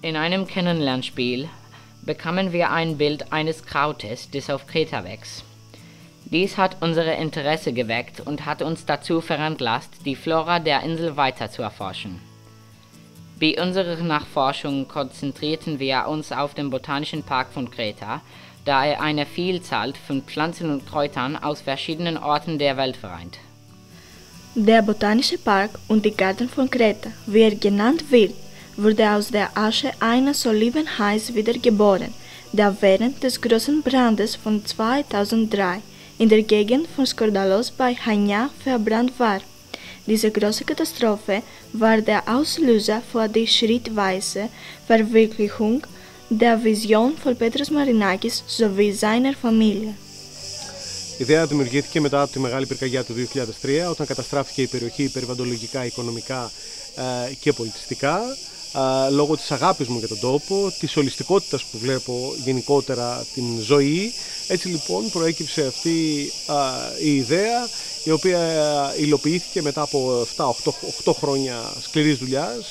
In einem Kennenlernspiel bekamen wir ein Bild eines Krautes, das auf Kreta wächst. Dies hat unser Interesse geweckt und hat uns dazu veranlasst, die Flora der Insel weiter zu erforschen. Bei unserer Nachforschung konzentrierten wir uns auf den Botanischen Park von Kreta, da er eine Vielzahl von Pflanzen und Kräutern aus verschiedenen Orten der Welt vereint. Der Botanische Park und die Garten von Kreta, wie er genannt wird, wurde aus der Asche eines Olivenhains wiedergeboren, der während des großen Brandes von 2003 in der Gegend von Skordalos bei Chania verbrannt war. Diese große Katastrophe war der Auslöser für die schrittweise Verwirklichung der Vision von Petros Marinakis sowie seiner Familie. Η ιδέα δημιουργήθηκε μετά από τη μεγάλη πυρκαγιά του 2003, όταν καταστράφηκε η περιοχή περιβαλλοντολογικά, οικονομικά και πολιτιστικά, λόγω της αγάπης μου για τον τόπο, της ολιστικότητας που βλέπω γενικότερα την ζωή. Έτσι λοιπόν προέκυψε αυτή η ιδέα, η οποία υλοποιήθηκε μετά από 7-8 χρόνια σκληρής δουλειάς,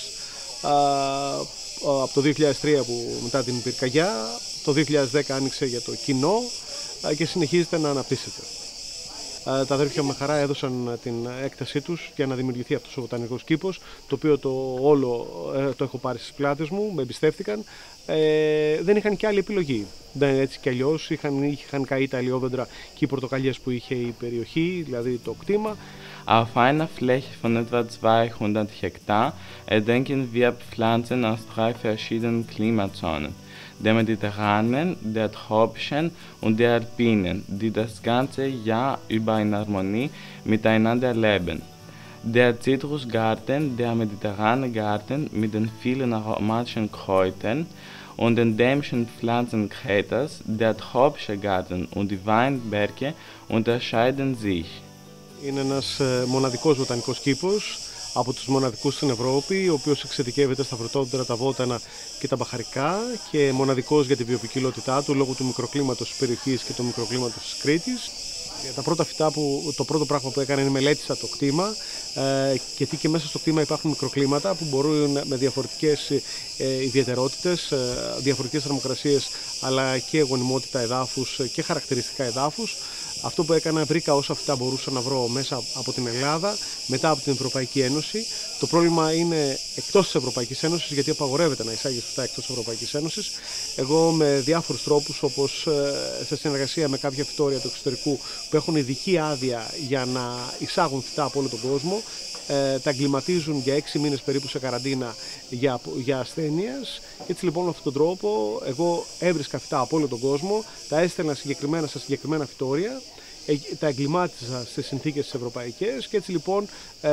από το 2003 που μετά την πυρκαγιά, το 2010 άνοιξε για το κοινό και συνεχίζεται να αναπτύσσεται. Τα αδέρφια με χαρά έδωσαν την έκτασή τους για να δημιουργηθεί αυτός ο βοτανικός κήπος, το οποίο το όλο το έχω πάρει στις πλάτες μου, με εμπιστεύτηκαν. Δεν είχαν και άλλη επιλογή. Έτσι κι αλλιώς είχαν καεί τα ελαιόδεντρα και οι πορτοκαλιές που είχε η περιοχή, δηλαδή το κτήμα. Auf einer Fläche von etwa 200 Hektar entdecken wir Pflanzen aus 3 verschiedenen Klimazonen, der mediterranen, der tropischen und der alpinen, die das ganze Jahr über in Harmonie miteinander leben. Der Zitrusgarten, der mediterrane Garten mit den vielen aromatischen Kräutern und endemischen Pflanzen Kretas, der tropische Garten und die Weinberge unterscheiden sich. Είναι ένας μοναδικός βοτανικός κήπος, από τους μοναδικούς στην Ευρώπη, ο οποίος εξειδικεύεται στα φρουτόδεντρα, τα βότανα και τα μπαχαρικά και μοναδικός για τη βιοποικιλότητά του λόγω του μικροκλίματος της περιοχής και του μικροκλίματος της Κρήτης. Τα πρώτα φυτά το πρώτο πράγμα που έκανα είναι μελέτησα το κτήμα, γιατί και μέσα στο κτήμα υπάρχουν μικροκλίματα που μπορούν με διαφορετικές ιδιαιτερότητες, διαφορετικές θερμοκρασίες αλλά και γονιμότητα εδάφους και χαρακτηριστικά εδάφους. Αυτό που έκανα, βρήκα όσα φυτά μπορούσα να βρω μέσα από την Ελλάδα, μετά από την Ευρωπαϊκή Ένωση. Το πρόβλημα είναι εκτός της Ευρωπαϊκής Ένωσης, γιατί απαγορεύεται να εισάγεις φυτά εκτός της Ευρωπαϊκής Ένωσης. Εγώ με διάφορους τρόπους, όπως σε συνεργασία με κάποια φυτόρια του εξωτερικού που έχουν ειδική άδεια για να εισάγουν φυτά από όλο τον κόσμο, τα εγκληματίζουν για 6 μήνες περίπου σε καραντίνα για ασθένειες. Έτσι λοιπόν με αυτόν τον τρόπο εγώ έβρισκα φυτά από όλο τον κόσμο, τα έστελνα συγκεκριμένα σε συγκεκριμένα φυτόρια, τα εγκλημάτιζα στις συνθήκες τις ευρωπαϊκές και έτσι λοιπόν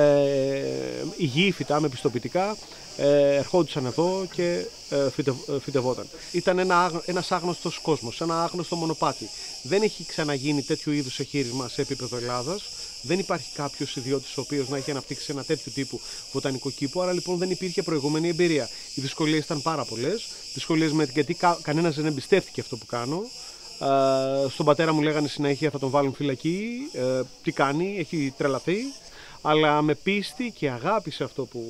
υγιή φυτά με πιστοποιητικά ερχόντουσαν εδώ και φυτευόταν. Ήταν ένας άγνωστος κόσμος, ένα άγνωστο μονοπάτι. Δεν έχει ξαναγίνει τέτοιου είδους εγχείρημα σε επίπεδο Ελλάδας. Δεν υπάρχει κάποιος ιδιώτης ο οποίος να έχει αναπτύξει ένα τέτοιο τύπου βοτανικό κήπο, άρα λοιπόν δεν υπήρχε προηγούμενη εμπειρία. Οι δυσκολίες ήταν πάρα πολλές. Δυσκολίες γιατί κανένας δεν εμπιστεύτηκε αυτό που κάνω. Στον πατέρα μου λέγανε συνέχεια θα τον βάλουν φυλακή. Τι κάνει, έχει τρελαθεί. Αλλά με πίστη και αγάπη σε αυτό που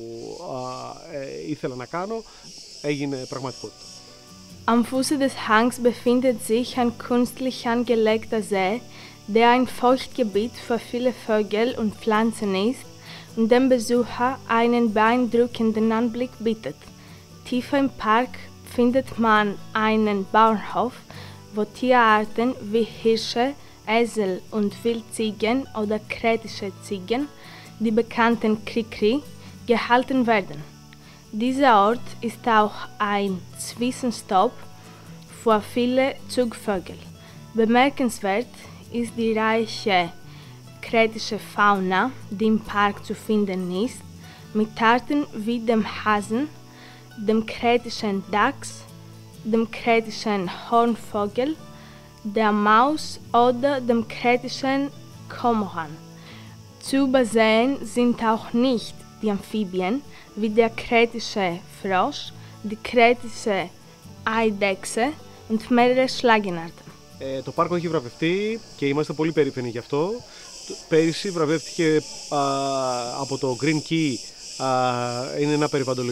ήθελα να κάνω, έγινε πραγματικότητα. Am Fuße des Hangs befindet sich ein künstlich angelegter See, der ein Feuchtgebiet für viele Vögel und Pflanzen ist und dem Besucher einen beeindruckenden Anblick bietet. Tiefer im Park findet man einen Bauernhof, wo Tierarten wie Hirsche, Esel und Wildziegen oder kretische Ziegen, die bekannten Krikri, gehalten werden. Dieser Ort ist auch ein Zwischenstopp für viele Zugvögel. Bemerkenswert ist die reiche kretische Fauna, die im Park zu finden ist, mit Arten wie dem Hasen, dem kretischen Dachs, dem kretischen Hornvogel, der Maus oder dem kretischen Kormoran. Zu übersehen sind auch nicht die Amphibien wie der kretische Frosch, die kretische Eidechse und mehrere Schlagenarten. Το πάρκο έχει βραβευτεί και είμαστε πολύ περήφανοι γι' αυτό. Πέρυσι βραβεύτηκε από το Green Key είναι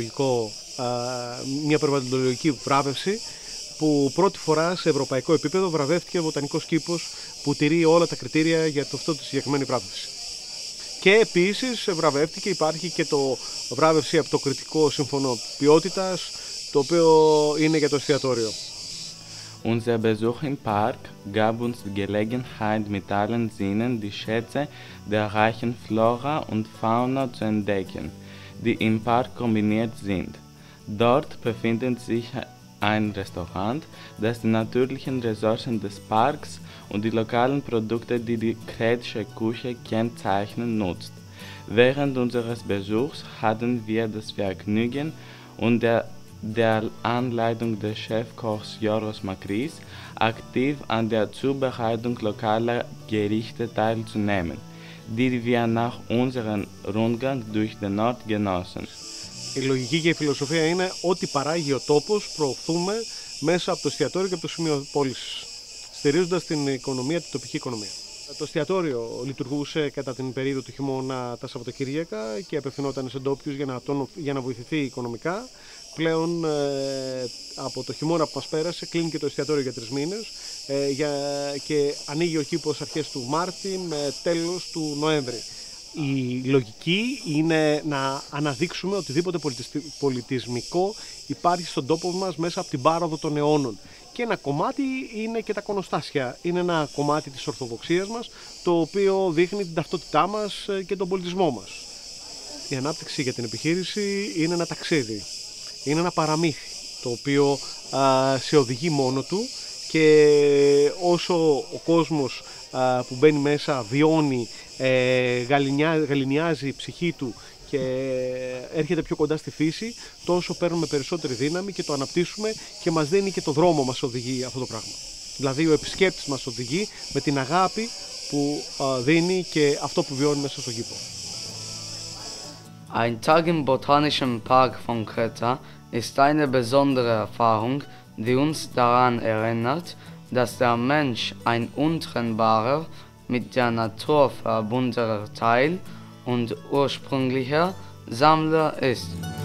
μια περιβαλλοντολογική βράβευση που πρώτη φορά σε ευρωπαϊκό επίπεδο βραβεύτηκε ο βοτανικός κήπος που τηρεί όλα τα κριτήρια για αυτό τη συγκεκριμένη βράβευση. Και επίσης βραβεύτηκε, υπάρχει και το βράβευση από το Κριτικό Σύμφωνο Ποιότητας, το οποίο είναι για το εστιατόριο. Unser Besuch im Park gab uns die Gelegenheit, mit allen Sinnen die Schätze der reichen Flora und Fauna zu entdecken, die im Park kombiniert sind. Dort befindet sich ein Restaurant, das die natürlichen Ressourcen des Parks und die lokalen Produkte, die die kretische Küche kennzeichnen, nutzt. Während unseres Besuchs hatten wir das Vergnügen, unter der Anleitung des Chefkochs Yorgos Makris aktiv an der Zubereitung lokaler Gerichte teilzunehmen, die wir nach unserem Rundgang durch den Ort genossen. Η λογική και η φιλοσοφία είναι ότι παράγει ο τόπος, προωθούμε μέσα από το εστιατόριο και από το σημείο πώλησης, στηρίζοντας την οικονομία, την τοπική οικονομία. Το εστιατόριο λειτουργούσε κατά την περίοδο του χειμώνα τα Σαββατοκύριακα και απευθυνόταν σε ντόπιους για να βοηθηθεί οικονομικά. Πλέον από το χειμώνα που μας πέρασε κλείνει και το εστιατόριο για 3 μήνες και ανοίγει ο κήπος αρχές του Μάρτη με τέλος του Νοέμβρη. Η λογική είναι να αναδείξουμε οτιδήποτε πολιτισμικό υπάρχει στον τόπο μας μέσα από την πάροδο των αιώνων. Και ένα κομμάτι είναι και τα κονοστάσια. Είναι ένα κομμάτι της Ορθοδοξίας μας, το οποίο δείχνει την ταυτότητά μας και τον πολιτισμό μας. Η ανάπτυξη για την επιχείρηση είναι ένα ταξίδι. Είναι ένα παραμύθι, το οποίο σε οδηγεί μόνο του και όσο ο κόσμος που μπαίνει μέσα βιώνει, γαληνιάζει η ψυχή του και έρχεται πιο κοντά στη φύση, τόσο παίρνουμε περισσότερη δύναμη και το αναπτύσσουμε και μας δίνει και το δρόμο μας οδηγεί αυτό το πράγμα. Δηλαδή ο επισκέπτης μας οδηγεί με την αγάπη που δίνει και αυτό που βιώνει μέσα στον κήπο. Ein Tag im Botanischen Park von Kreta ist eine besondere Erfahrung, die uns daran erinnert, dass der Mensch ein untrennbarer, mit der Natur verbundener Teil und ursprünglicher Sammler ist.